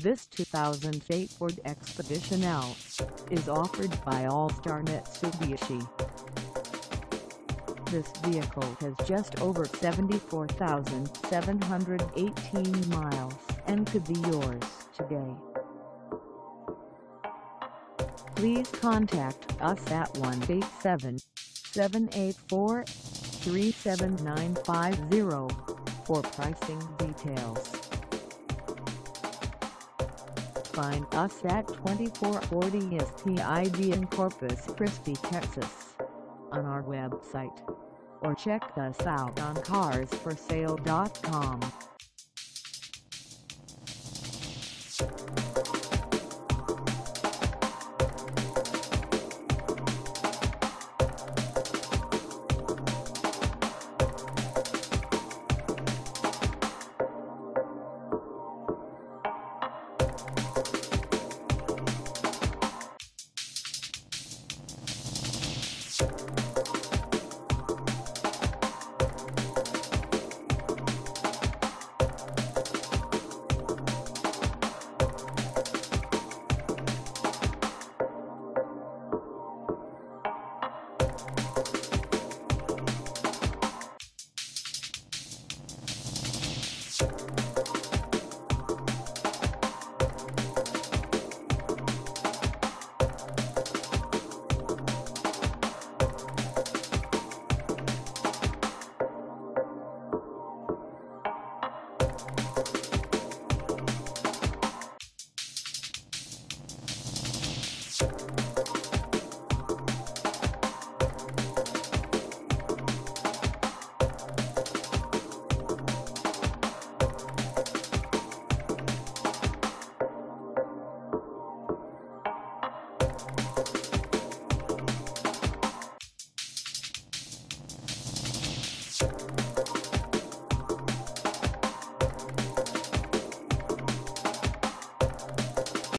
This 2008 Ford Expedition EL is offered by All Star Mitsubishi. This vehicle has just over 74,718 miles and could be yours today. Please contact us at 1-877-843-7950 for pricing details. Find us at 2440 SPID Corpus Christi, Texas, on our website, or check us out on carsforsale.com.